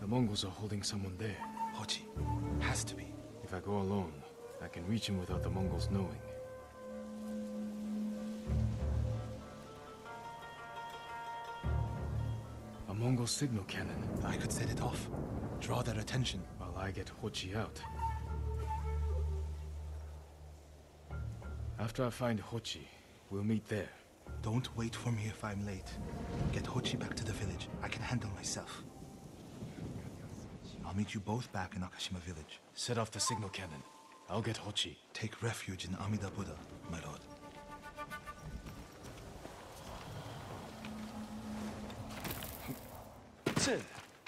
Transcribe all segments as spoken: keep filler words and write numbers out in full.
The Mongols are holding someone there. Hochi. Has to be. If I go alone, I can reach him without the Mongols knowing. A Mongol signal cannon. I could set it off. Draw their attention. While I get Hochi out. After I find Hochi, we'll meet there. Don't wait for me if I'm late. Get Hochi back to the village. I can handle myself. I'll meet you both back in Akashima village. Set off the signal cannon. I'll get Hochi. Take refuge in Amida Buddha, my lord. Sit.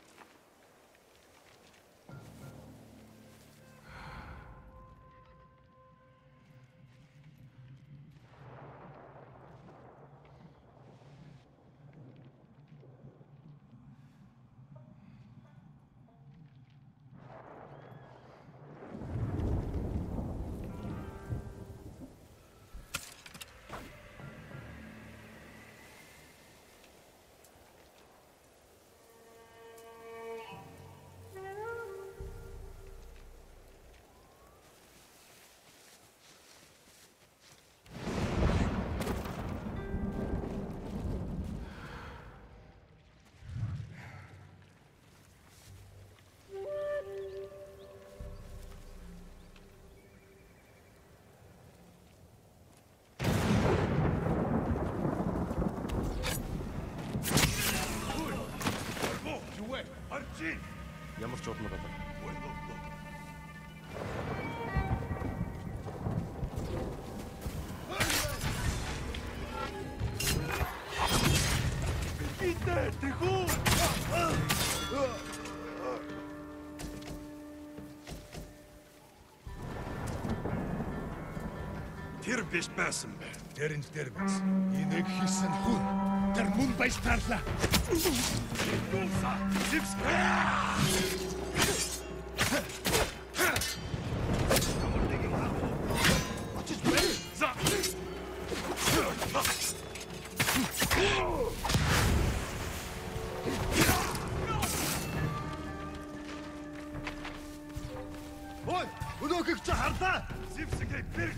Ямар ч удмаг болов. Идэ, тэхүү! Тэр биш байсан бэ. Тэр энэ тэр байсан. Энийг хийсэн хүн. Тэр мөн баярлалаа. Дууса, зивсгэ! Ой, өнөөгч хардаа. Зивсгэ бэр.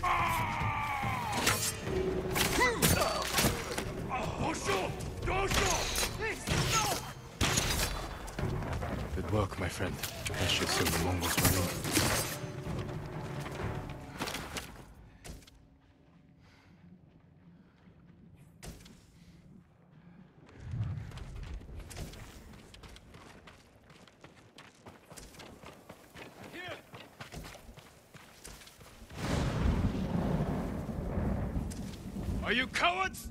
Good work, my friend. That should send the Mongols running. Are you cowards?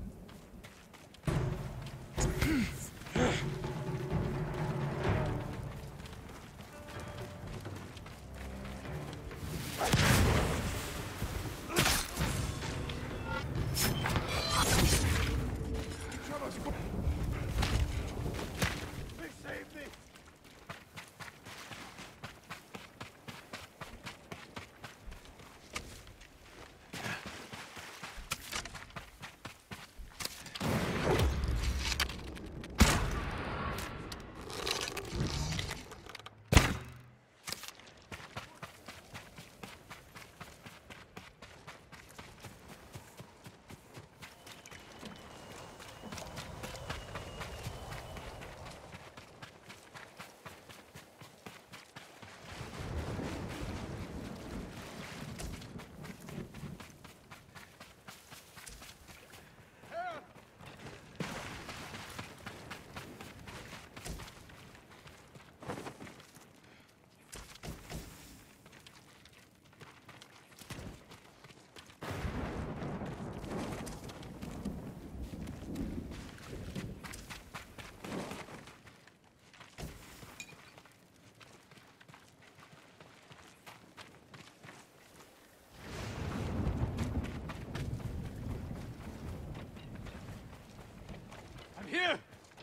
Here!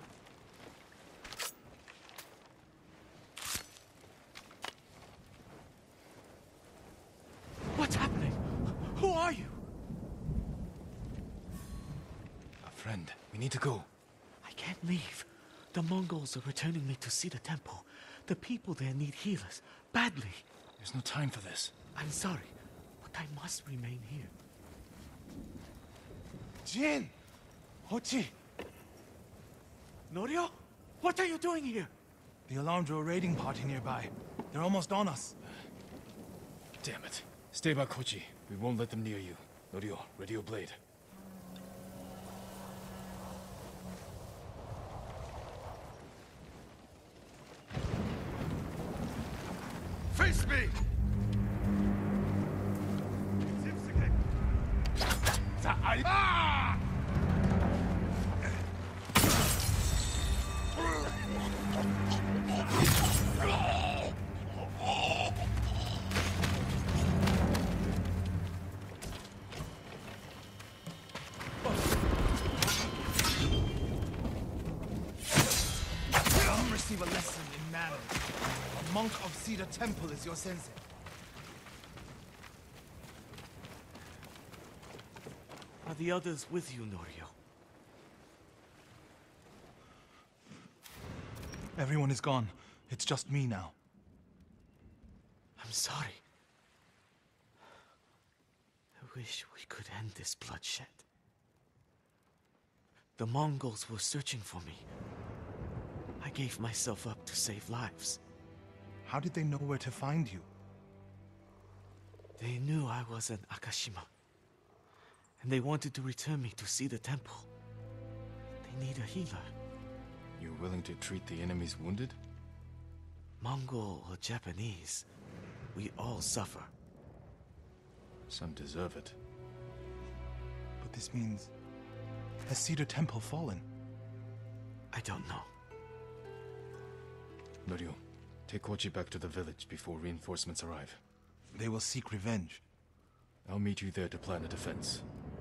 What's happening? Who are you? A friend. We need to go. I can't leave. The Mongols are returning me to see the temple. The people there need healers, badly. There's no time for this. I'm sorry, but I must remain here. Jin! Hochi! Norio? What are you doing here? The alarm drew a raiding party nearby. They're almost on us. Damn it. Stay back, Hochi. We won't let them near you. Norio, ready your blade. Face me! Ah! Come receive a lesson in manners. A monk of Cedar Temple is your sensei. Are the others with you, Norio? Everyone is gone. It's just me now. I'm sorry. I wish we could end this bloodshed. The Mongols were searching for me. I gave myself up to save lives. How did they know where to find you? They knew I was an Akashima. And they wanted to return me to see the temple. They need a healer. You're willing to treat the enemy's wounded? Mongol or Japanese, we all suffer. Some deserve it. But this means... has Cedar Temple fallen? I don't know. Norio, take Hochi back to the village before reinforcements arrive. They will seek revenge. I'll meet you there to plan a defense.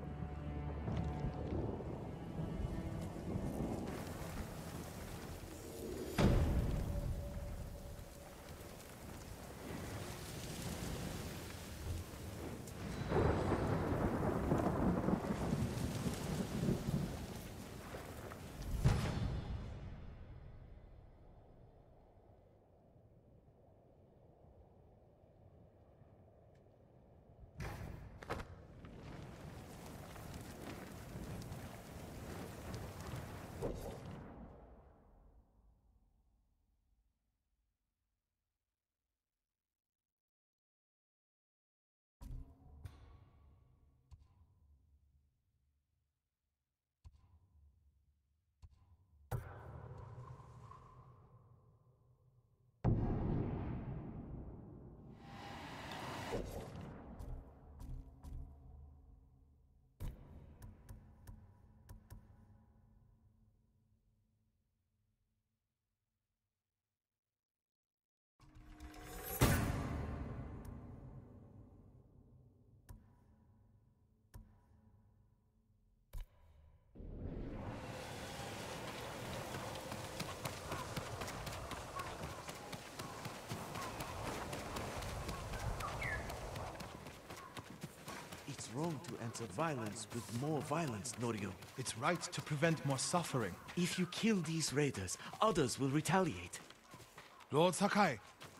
It's wrong to enter violence with more violence, Norio. It's right to prevent more suffering. If you kill these raiders, others will retaliate. Lord Sakai,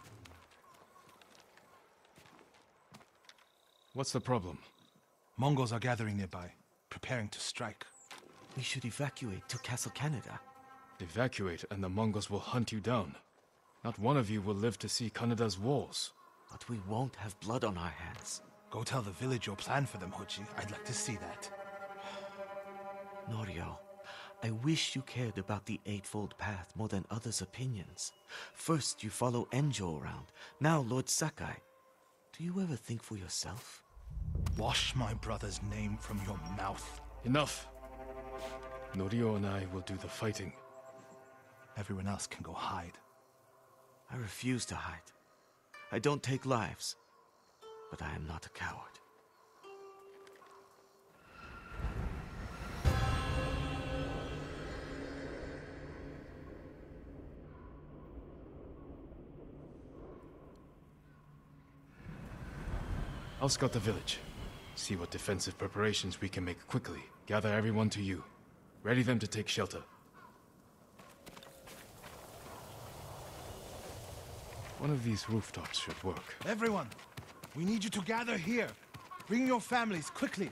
What's the problem? Mongols are gathering nearby, preparing to strike. We should evacuate to Castle Canada. Evacuate and the Mongols will hunt you down. Not one of you will live to see Kanada's walls. But we won't have blood on our hands. Go tell the village your plan for them, Hochi. I'd like to see that. Norio, I wish you cared about the Eightfold Path more than others' opinions. First you follow Enjo around, now Lord Sakai. Do you ever think for yourself? Wash my brother's name from your mouth. Enough! Norio and I will do the fighting. Everyone else can go hide. I refuse to hide. I don't take lives, but I am not a coward. I'll scout the village. See what defensive preparations we can make quickly. Gather everyone to you. Ready them to take shelter. One of these rooftops should work. Everyone, we need you to gather here. Bring your families, quickly.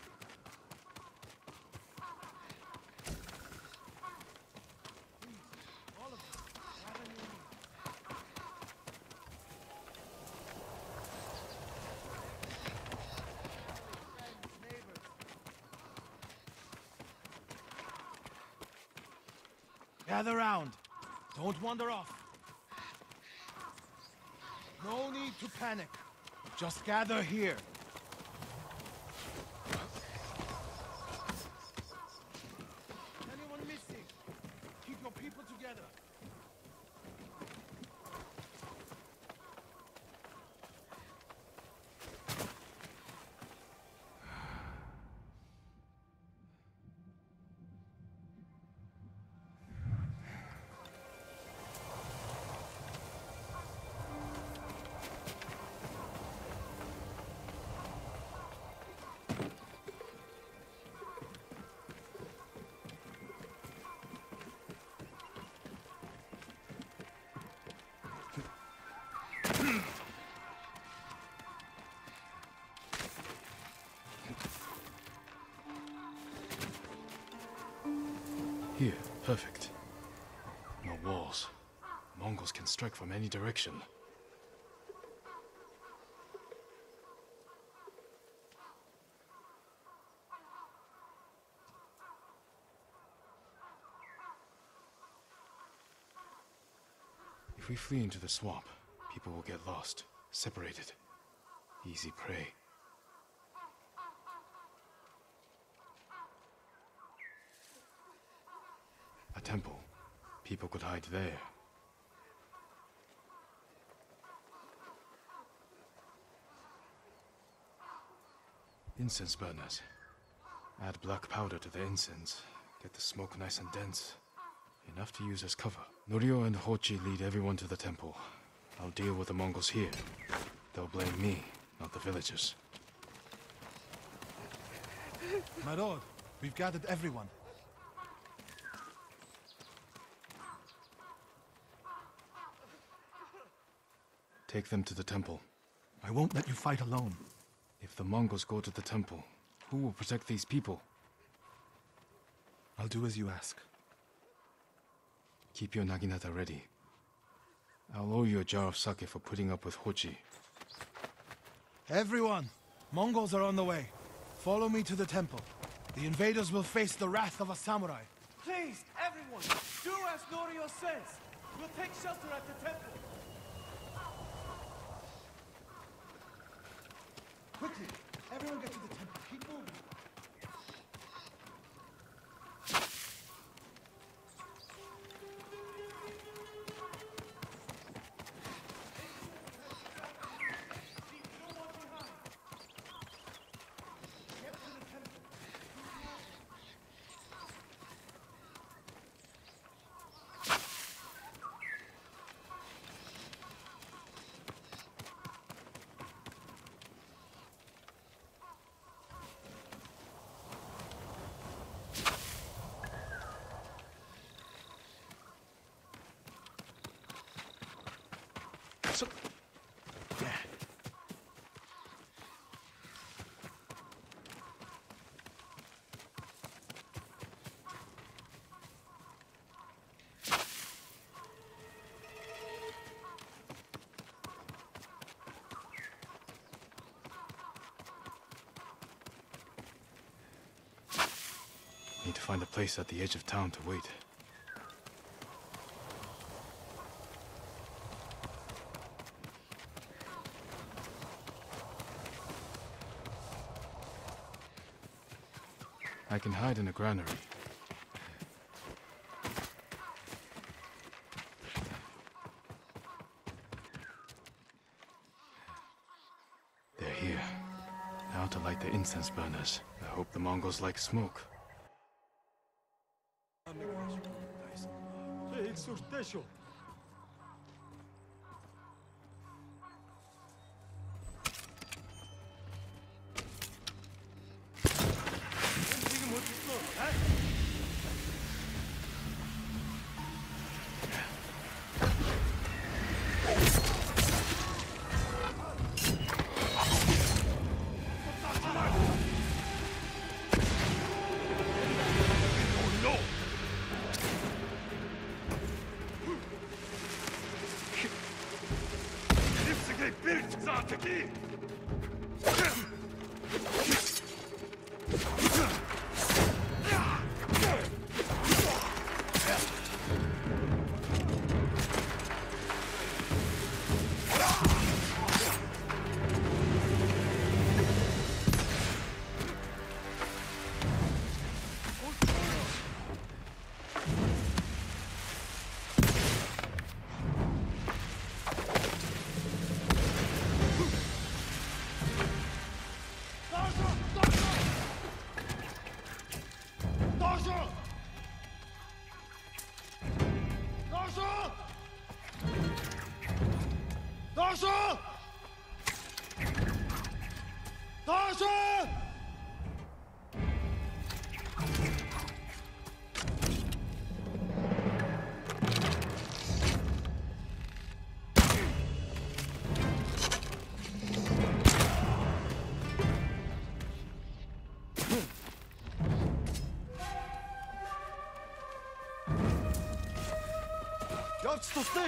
Gather round. Don't wander off. No need to panic. Just gather here. Anyone missing? Keep your people together. Here, perfect. No walls. Mongols can strike from any direction. If we flee into the swamp, people will get lost, separated. Easy prey. A temple. People could hide there. Incense burners. Add black powder to the incense. Get the smoke nice and dense. Enough to use as cover. Norio and Hochi lead everyone to the temple. I'll deal with the Mongols here. They'll blame me, not the villagers. My lord, we've gathered everyone. Take them to the temple. I won't let you fight alone. If the Mongols go to the temple, who will protect these people? I'll do as you ask. Keep your naginata ready. I'll owe you a jar of sake for putting up with Hochi. Everyone! Mongols are on the way. Follow me to the temple. The invaders will face the wrath of a samurai. Please, everyone, do as Norio says. We'll take shelter at the temple. Quickly! Everyone get to the temple. Keep moving. So... Yeah. Need to find a place at the edge of town to wait. I can hide in a granary. They're here. Now to light the incense burners. I hope the Mongols like smoke. to stay!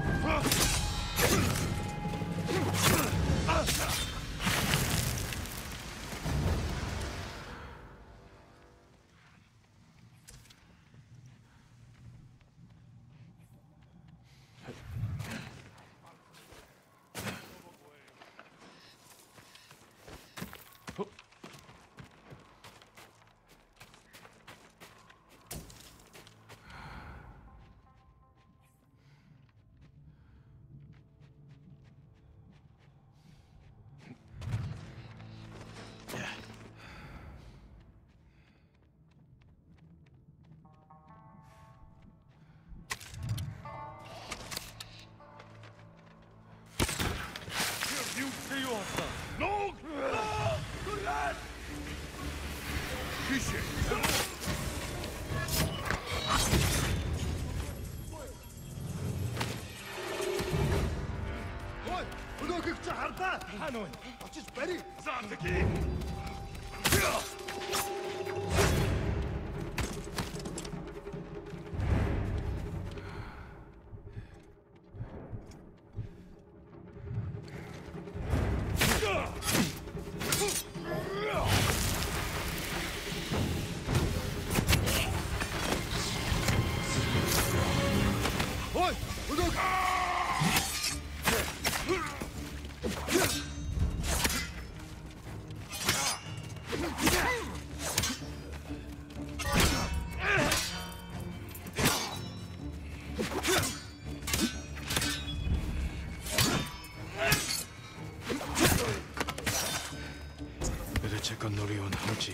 Check on Norio and Hochi.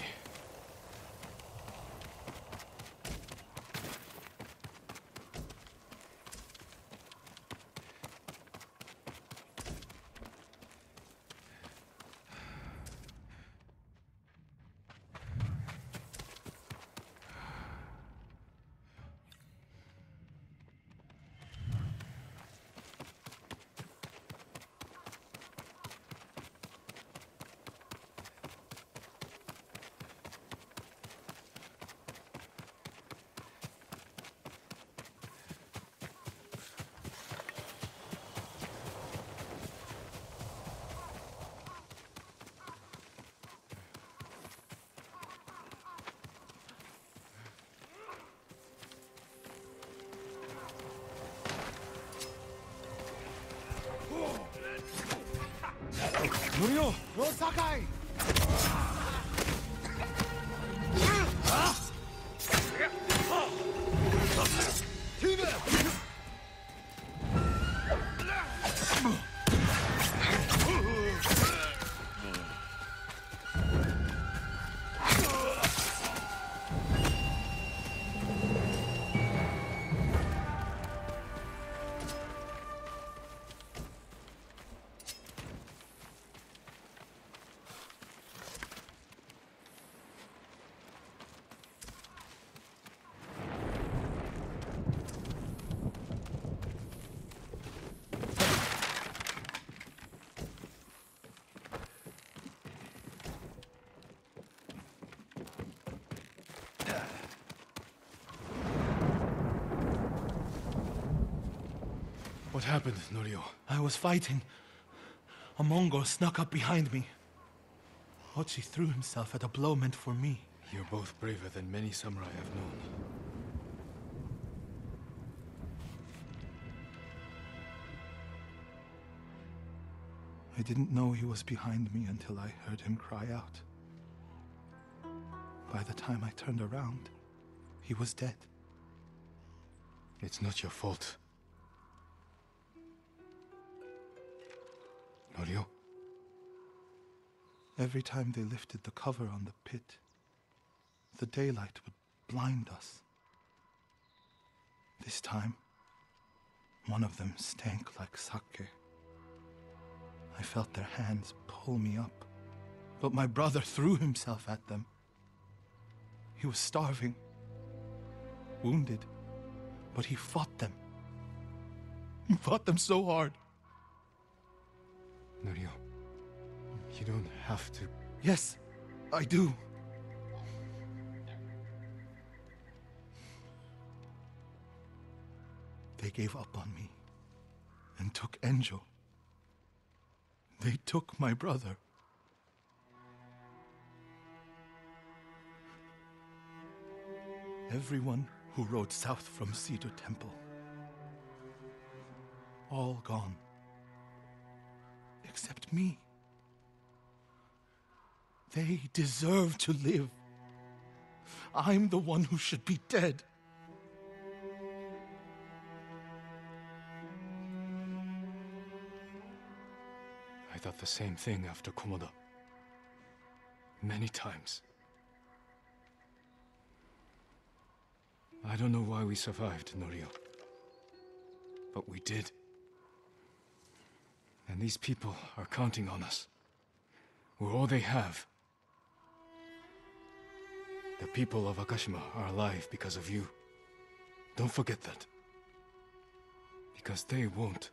Norio! No Sakai! What happened, Norio? I was fighting a Mongol snuck up behind me. Hochi threw himself at a blow meant for me. You're both braver than many samurai I've known. I didn't know he was behind me until I heard him cry out. By the time I turned around, he was dead. It's not your fault. Norio? Every time they lifted the cover on the pit, the daylight would blind us. This time, one of them stank like sake. I felt their hands pull me up, but my brother threw himself at them. He was starving, wounded, but he fought them. He fought them so hard. Norio, you don't have to... Yes, I do. They gave up on me and took Enjo. They took my brother. Everyone who rode south from Cedar Temple. All gone. Except me. They deserve to live. I'm the one who should be dead. I thought the same thing after Komoda. Many times. I don't know why we survived, Norio. But we did. And these people are counting on us. We're all they have. The people of Akashima are alive because of you. Don't forget that. Because they won't.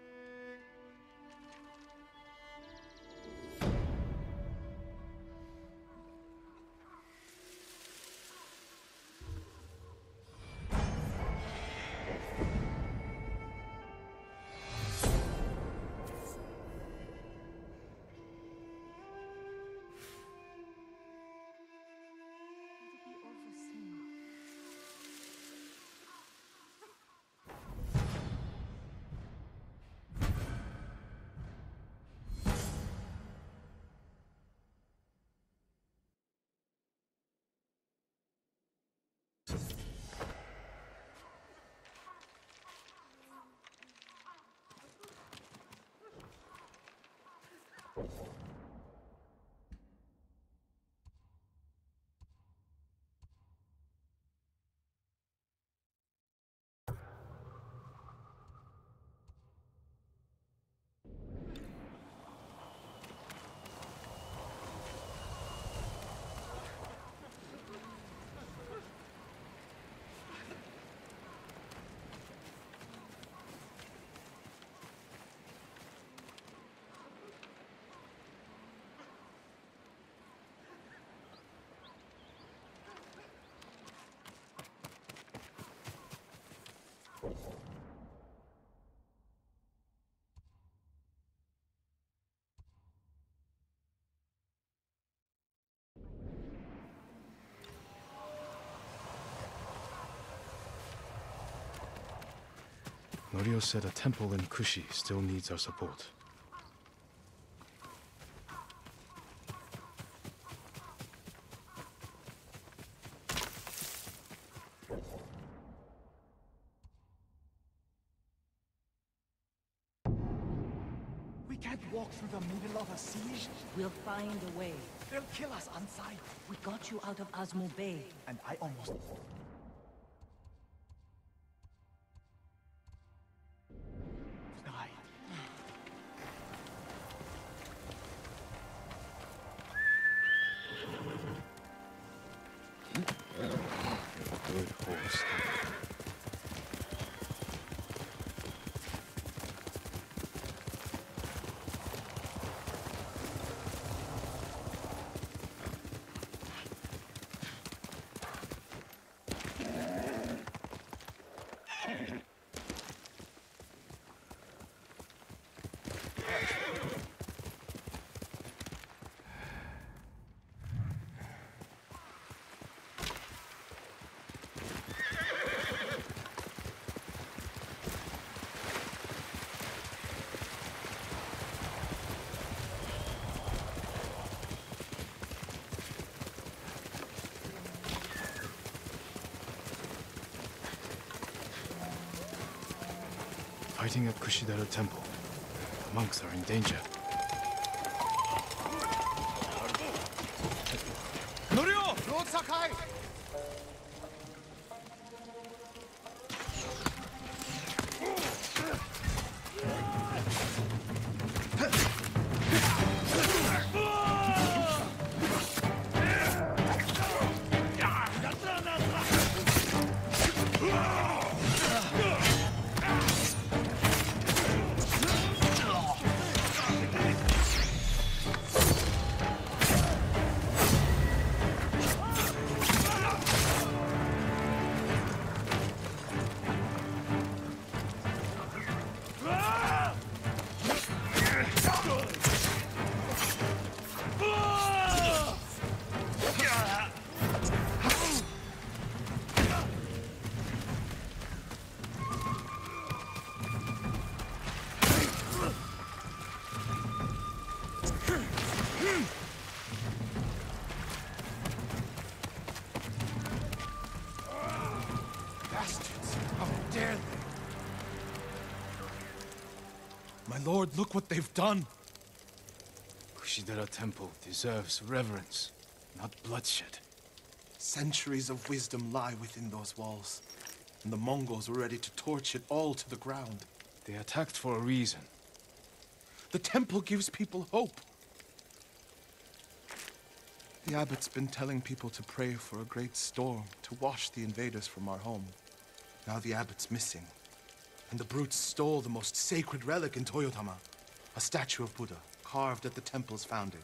Norio said a temple in Kushi still needs our support. We can't walk through the middle of a siege. We'll find a way. They'll kill us on sight. We got you out of Asmo Bay. And I almost... died. Good horse. fighting at Kushidera Temple. The monks are in danger. Norio! Lord Sakai! Lord, look what they've done! Kushidera Temple deserves reverence, not bloodshed. Centuries of wisdom lie within those walls, and the Mongols were ready to torch it all to the ground. They attacked for a reason. The temple gives people hope. The abbot's been telling people to pray for a great storm to wash the invaders from our home. Now the abbot's missing. And the brutes stole the most sacred relic in Toyotama, a statue of Buddha, carved at the temple's founding.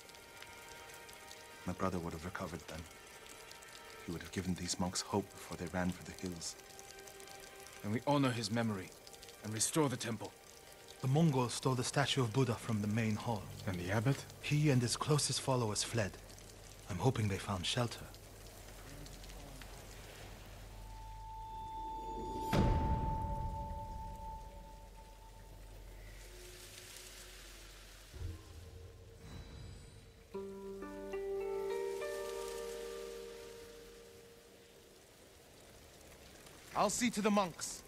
My brother would have recovered then. He would have given these monks hope before they ran for the hills. And we honor his memory, and restore the temple. The Mongols stole the statue of Buddha from the main hall. And the abbot? He and his closest followers fled. I'm hoping they found shelter. I'll see to the monks.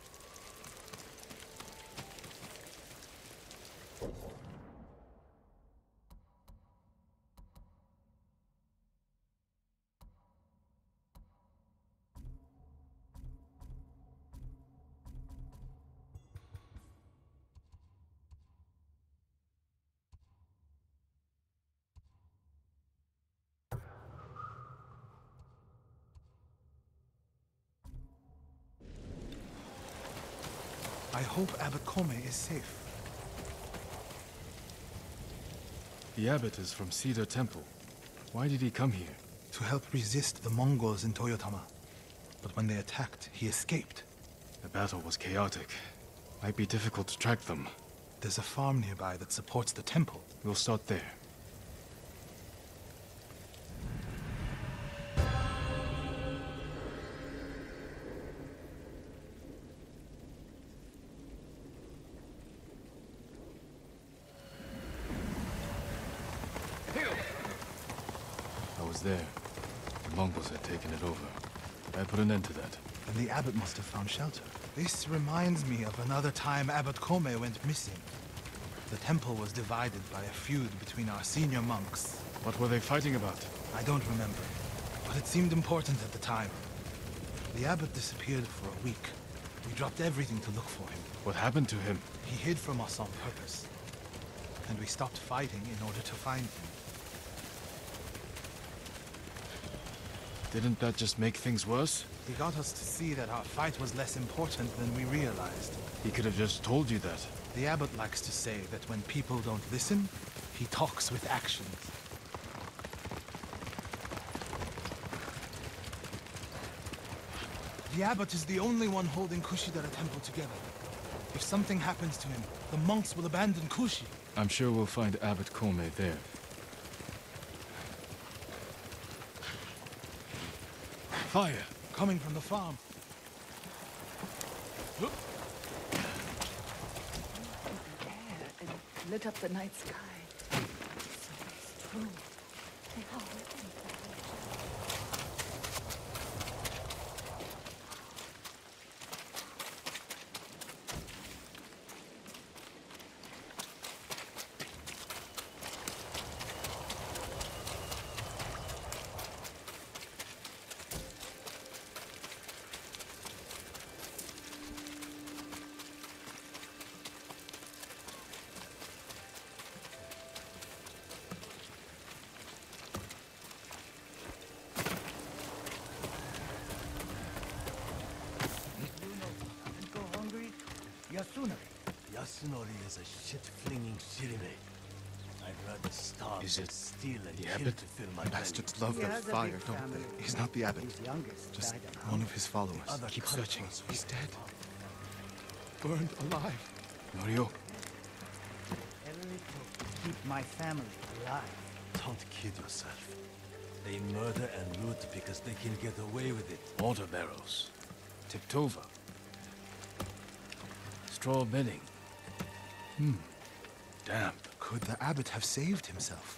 I hope Abbot Kome is safe. The abbot is from Cedar Temple. Why did he come here? To help resist the Mongols in Toyotama. But when they attacked, he escaped. The battle was chaotic. Might be difficult to track them. There's a farm nearby that supports the temple. We'll start there. There. The Mongols had taken it over. I put an end to that. And the abbot must have found shelter. This reminds me of another time Abbot Kome went missing. The temple was divided by a feud between our senior monks. What were they fighting about? I don't remember, but it seemed important at the time. The abbot disappeared for a week. We dropped everything to look for him. What happened to him? He hid from us on purpose. And we stopped fighting in order to find him. Didn't that just make things worse? He got us to see that our fight was less important than we realized. He could have just told you that. The abbot likes to say that when people don't listen, he talks with actions. The abbot is the only one holding Kushidera Temple together. If something happens to him, the monks will abandon Kushi. I'm sure we'll find Abbot Kome there. Fire! Coming from the farm. It lit up the night sky. So true. They are waiting. Yasunori is a shit-flinging shirime. I'd rather starve Is than it steal and the kill abbot? to fill my Bastards belly. love He their has a fire, big don't family. they? He's not the abbot. His youngest Just died at one home. of his followers. Other Keep cultures searching. we He's dead. love. Burned alive. Norio, Every hope to keep my family alive. Don't kid yourself. They murder and loot because they can get away with it. mortar barrels, tipped over, straw bedding. Hmm, damp. Could the abbot have saved himself?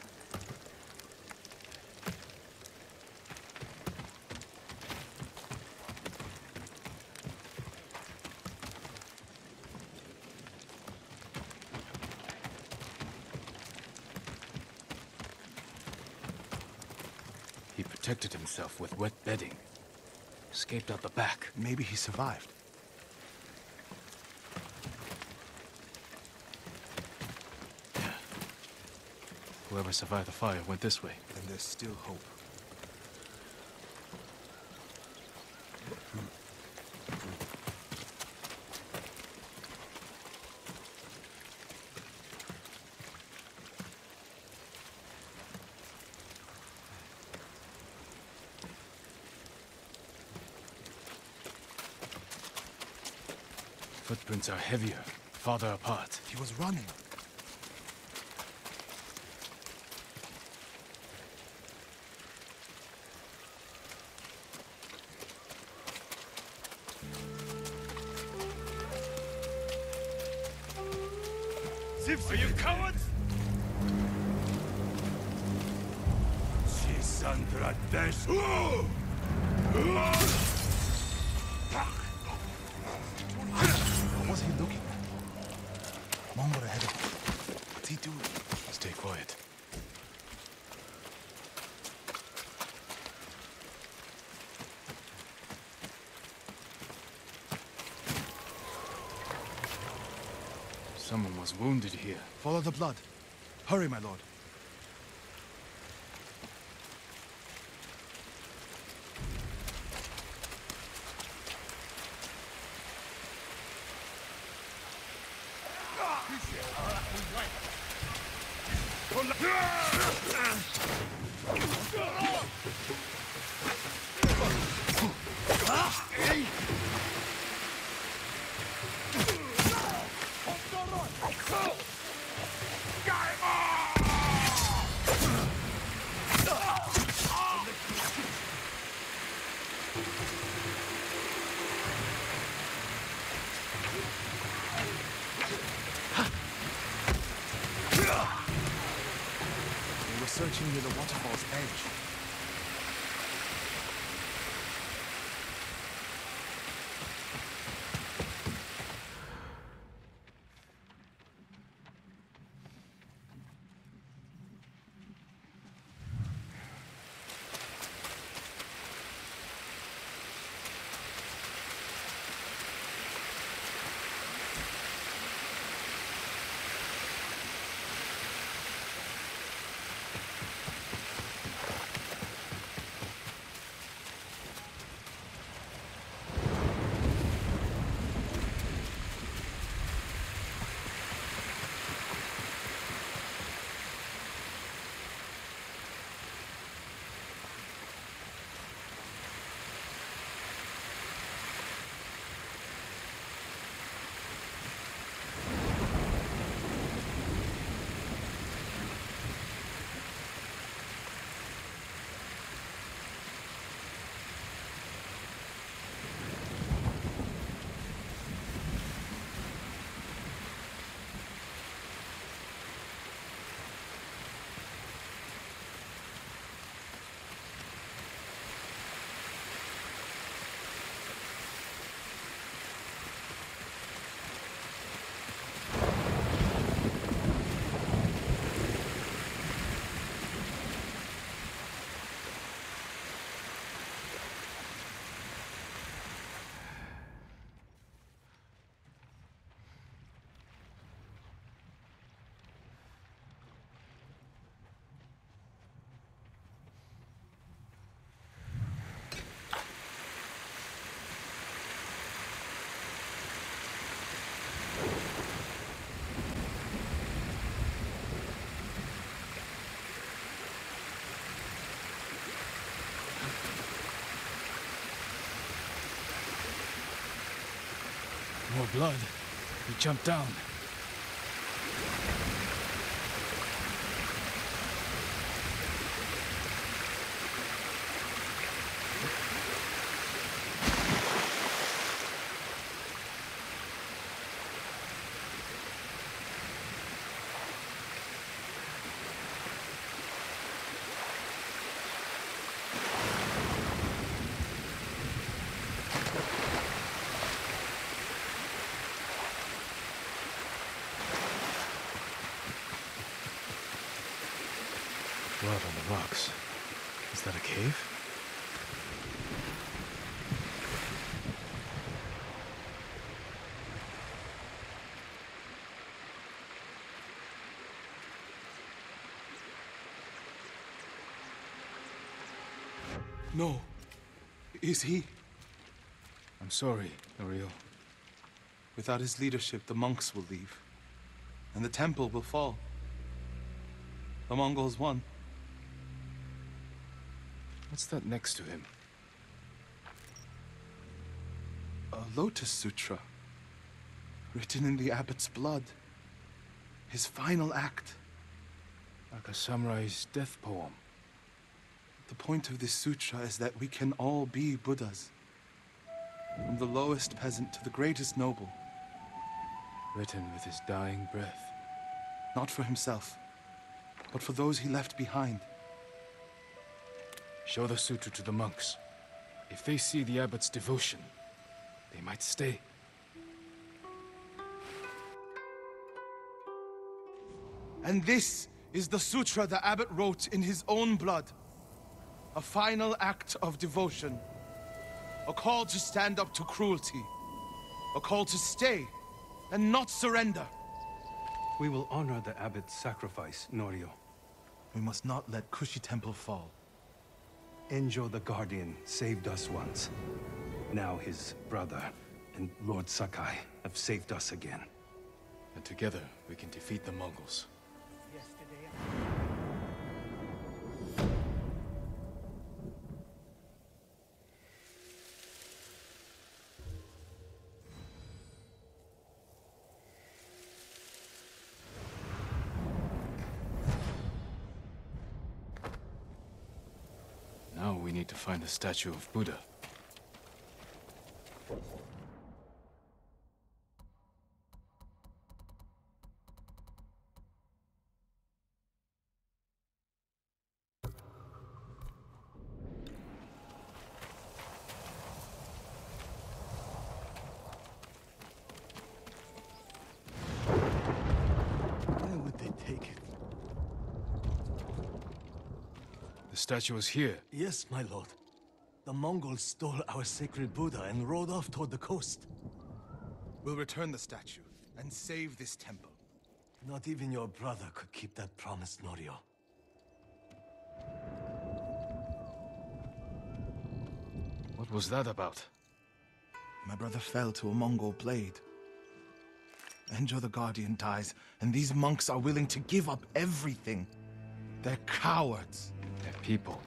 He protected himself with wet bedding. Escaped out the back. Maybe he survived. Whoever survived the fire went this way. Then there's still hope. Footprints are heavier, farther apart. He was running. Are you cowards? Chisandra Desh. What was he looking at? Mongol ahead of him. What's he doing? Stay quiet. Someone was wounded here. Follow the blood. Hurry, my lord. They were searching near the waterfall's edge. blood. He jumped down. Blood on the rocks. Is that a cave? No. Is he? I'm sorry, Norio. Without his leadership, the monks will leave. And the temple will fall. The Mongols won. What's that next to him? A Lotus Sutra. Written in the abbot's blood. His final act. Like a samurai's death poem. The point of this sutra is that we can all be Buddhas. From the lowest peasant to the greatest noble. Written with his dying breath. Not for himself, but for those he left behind. Show the sutra to the monks. If they see the abbot's devotion, they might stay. And this is the sutra the abbot wrote in his own blood. A final act of devotion. A call to stand up to cruelty. A call to stay and not surrender. We will honor the abbot's sacrifice, Norio. We must not let Kushi Temple fall. Enjo the Guardian saved us once. Now his brother and Lord Sakai have saved us again. And together, we can defeat the Mongols. Yesterday, Now we need to find the statue of Buddha. Why would they take it? The statue is here. Yes, my lord. The Mongols stole our sacred Buddha and rode off toward the coast. We'll return the statue and save this temple. Not even your brother could keep that promise, Norio. What was that about? My brother fell to a Mongol blade. Enjo the Guardian dies, and these monks are willing to give up everything. They're cowards. They're people.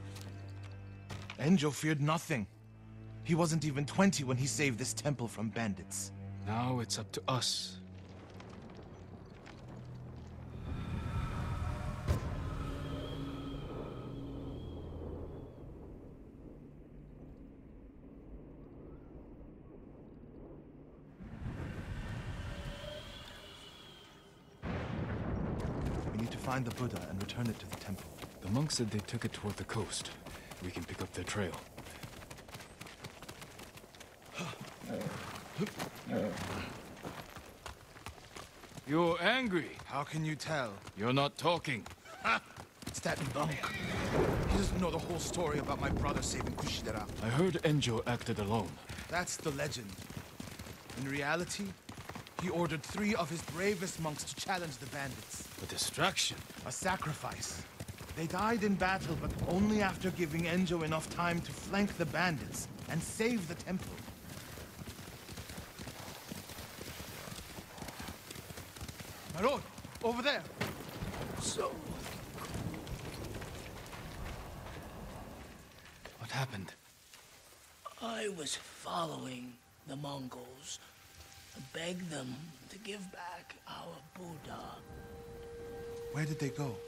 Enjo feared nothing. He wasn't even twenty when he saved this temple from bandits. Now it's up to us. We need to find the Buddha and return it to the temple. The monks said they took it toward the coast. We can pick up their trail. You're angry. How can you tell? You're not talking. Ha! It's that monk. He doesn't know the whole story about my brother saving Kushidera. I heard Enjo acted alone. That's the legend. In reality, he ordered three of his bravest monks to challenge the bandits. A distraction. A sacrifice. They died in battle, but only after giving Enjo enough time to flank the bandits and save the temple. My lord, over there. So, What happened? I was following the Mongols. beg them to give back our Buddha. Where did they go?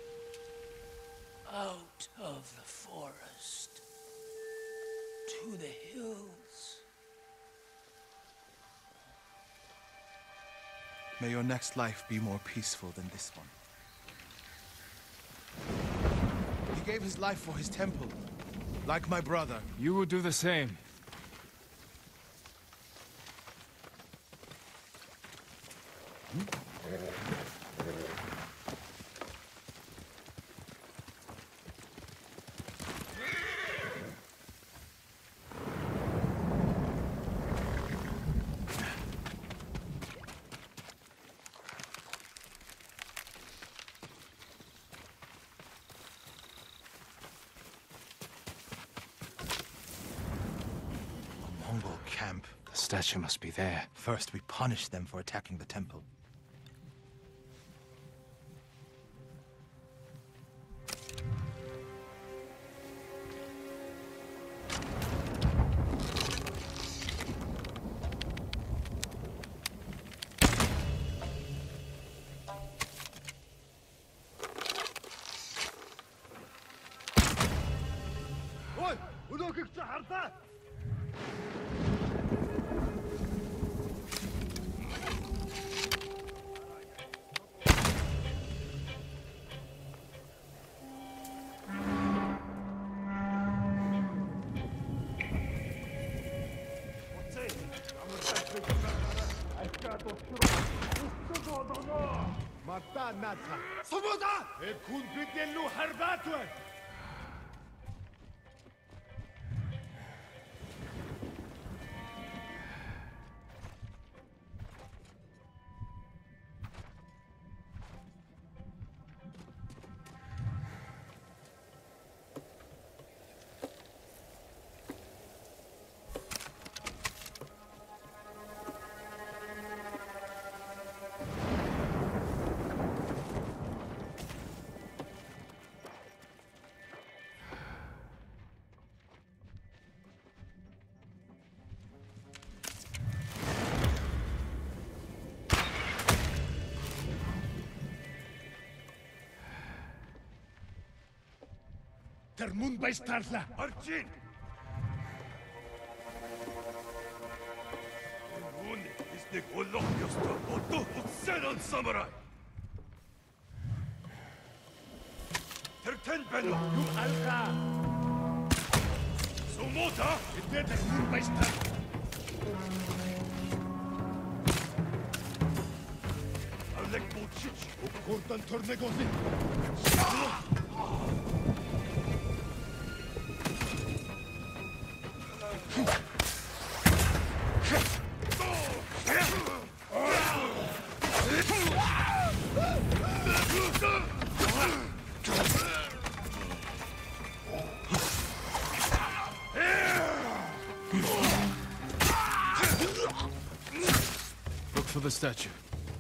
Out of the forest. To the hills. May your next life be more peaceful than this one. He gave his life for his temple, like my brother. You will do the same. Mongol camp. The statue must be there. First, we punish them for attacking the temple. يكون بدلو حرباتون Termun baistarla. Archin. Termun is the Golokios to Oto Utseran Samurai. Terten Beno, you Alka. Sumota, it did Termun baistar. Alek Bochich, Ukurtan Tornegozi. Look for the statue.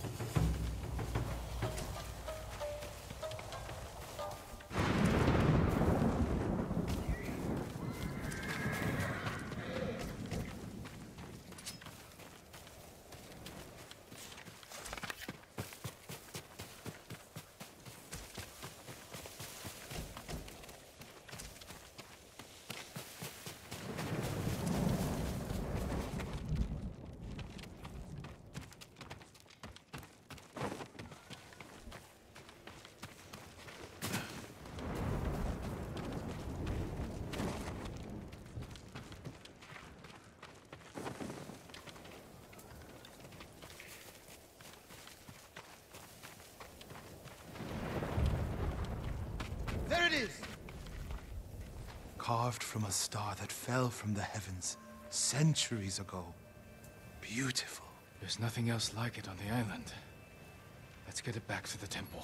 There it is! Carved from a star that fell from the heavens centuries ago. Beautiful. There's nothing else like it on the island. Let's get it back to the temple.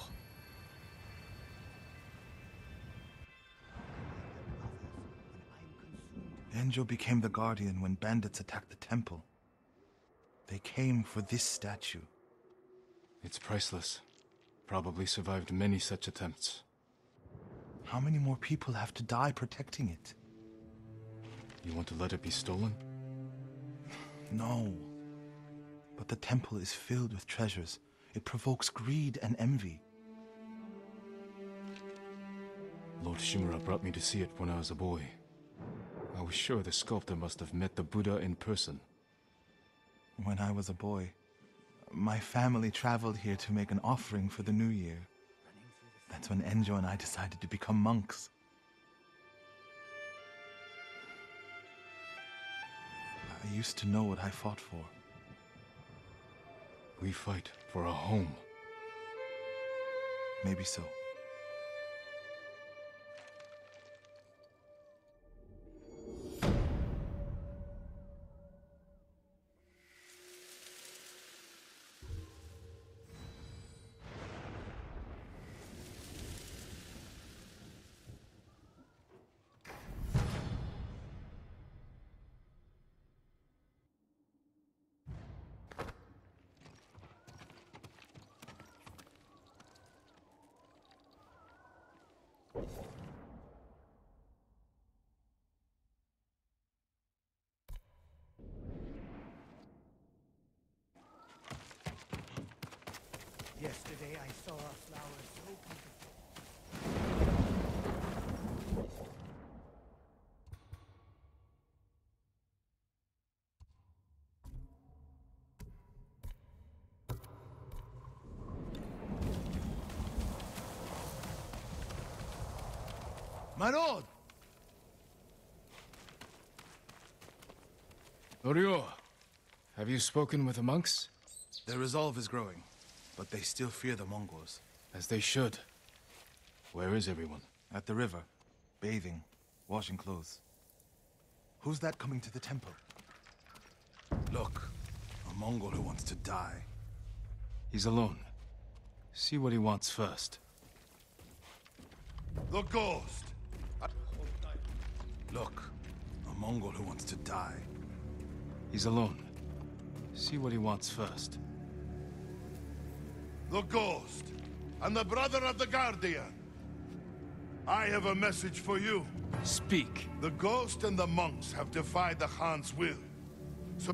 Enjo became the guardian when bandits attacked the temple. They came for this statue. It's priceless. Probably survived many such attempts. How many more people have to die protecting it? You want to let it be stolen? No. But the temple is filled with treasures. It provokes greed and envy. Lord Shimura brought me to see it when I was a boy. I was sure the sculptor must have met the Buddha in person. When I was a boy, my family traveled here to make an offering for the new year. That's when Enjo and I decided to become monks. I used to know what I fought for. We fight for a home. Maybe so. Yesterday I saw a flower so beautiful. My lord! Norio, have you spoken with the monks? Their resolve is growing, but they still fear the Mongols. As they should. Where is everyone? At the river, bathing, washing clothes. Who's that coming to the temple? Look, a Mongol who wants to die. He's alone. See what he wants first. The ghost! Look, a Mongol who wants to die. He's alone. See what he wants first. The ghost! And the brother of the Guardian! I have a message for you. Speak. The ghost and the monks have defied the Khan's will. So...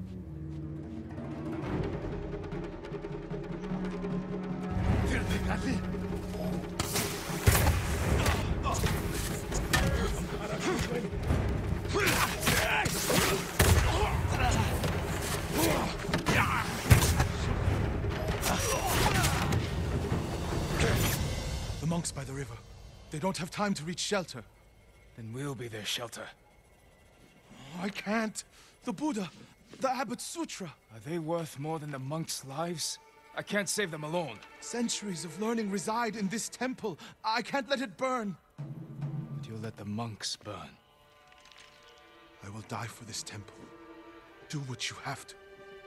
The monks by the river. They don't have time to reach shelter. Then we'll be their shelter. I can't. The Buddha, the Abbot's Sutra. Are they worth more than the monks' lives? I can't save them alone. Centuries of learning reside in this temple. I can't let it burn. But you'll let the monks burn. I will die for this temple. Do what you have to.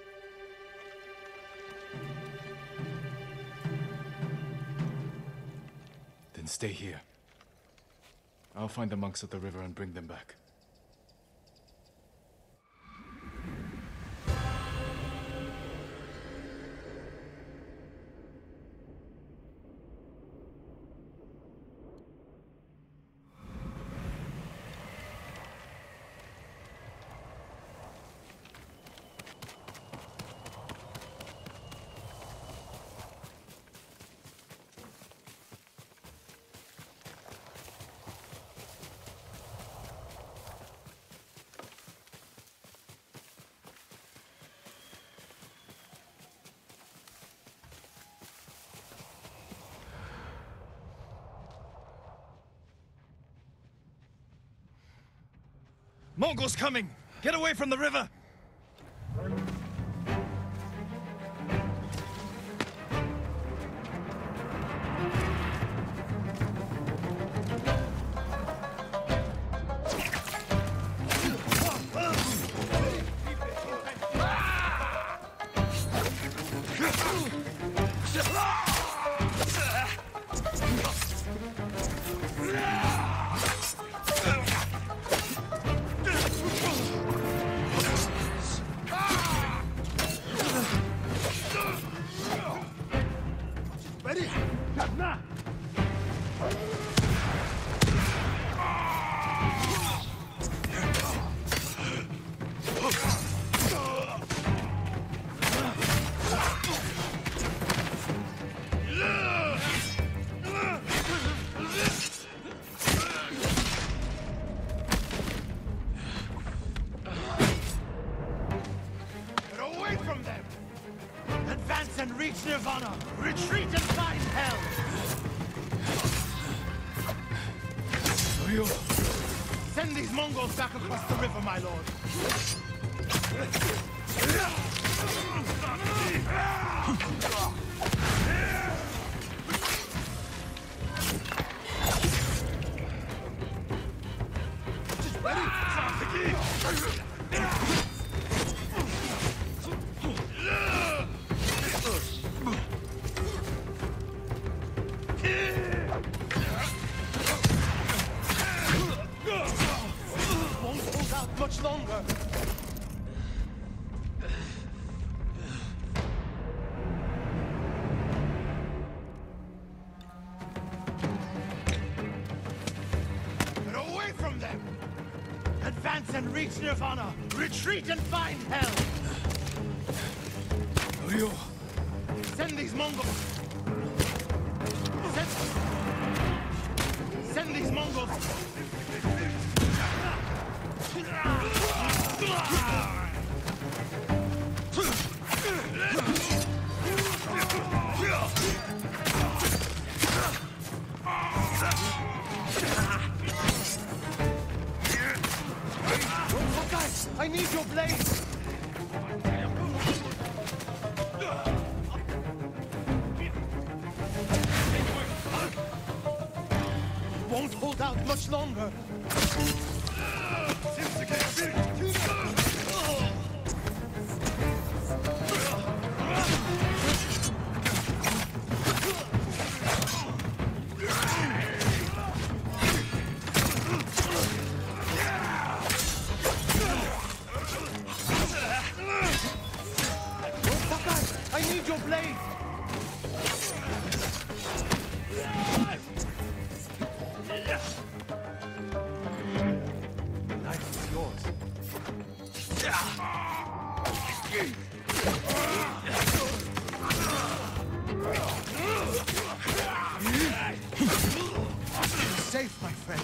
Then stay here. I'll find the monks at the river and bring them back. Mongols coming! Get away from the river! honor! Retreat and find hell! Norio! Send these Mongols back across the river, my lord! Won't hold out much longer! Get away from them! Advance and reach Nirvana! Retreat and find hell! Norio! Send these Mongols! Send... Send these Mongols! Guys, I need your blade! Won't hold out much longer. I need your blade! Knife is yours. You're safe, my friends.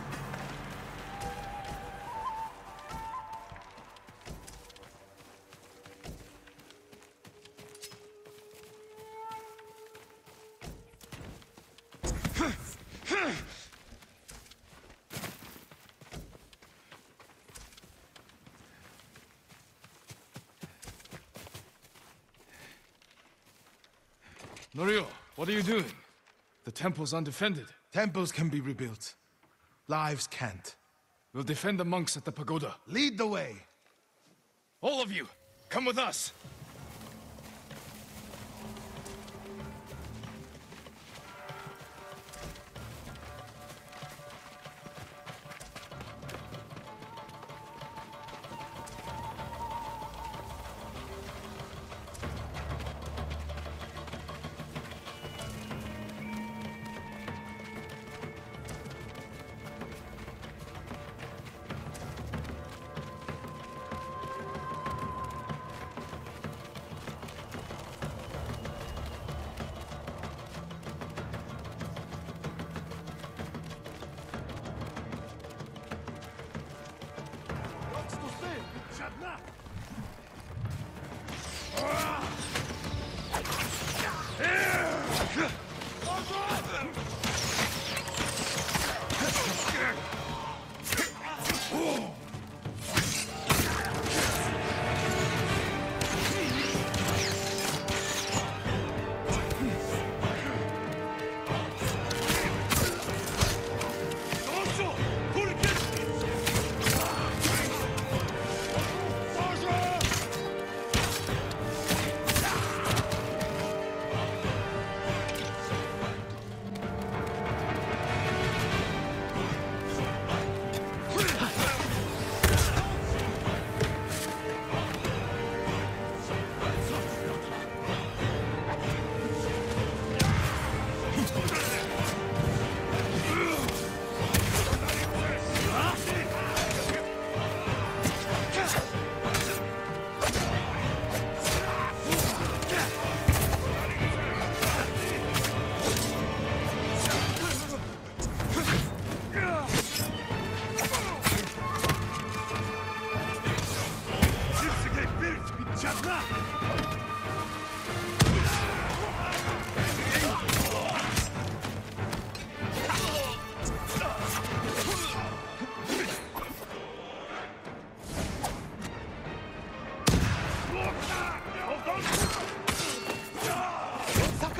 Norio, what are you doing? The temple's undefended. Temples can be rebuilt. Lives can't. We'll defend the monks at the pagoda. Lead the way. All of you, come with us!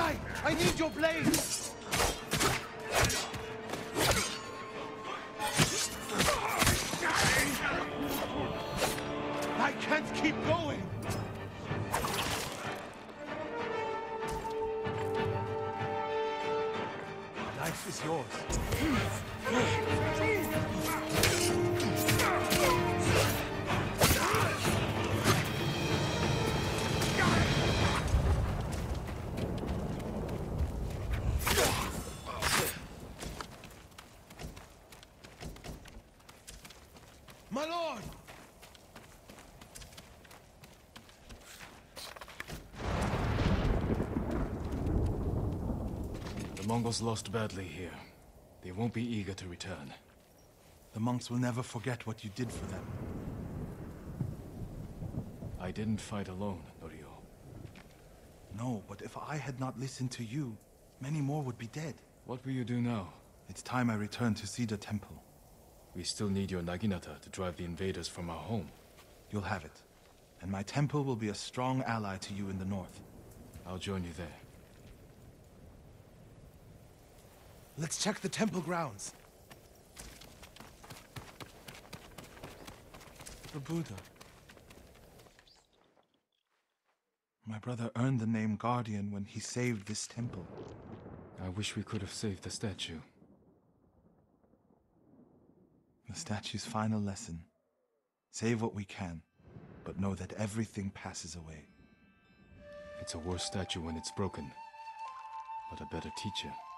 Sakai! I need your blade! I can't keep going! Life is yours. My lord! The Mongols lost badly here. They won't be eager to return. The monks will never forget what you did for them. I didn't fight alone, Norio. No, but if I had not listened to you, many more would be dead. What will you do now? It's time I return to see the temple. We still need your Naginata to drive the invaders from our home. You'll have it. And my temple will be a strong ally to you in the north. I'll join you there. Let's check the temple grounds. The Buddha. My brother earned the name Guardian when he saved this temple. I wish we could have saved the statue. The statue's final lesson. Save what we can, but know that everything passes away. It's a worse statue when it's broken, but a better teacher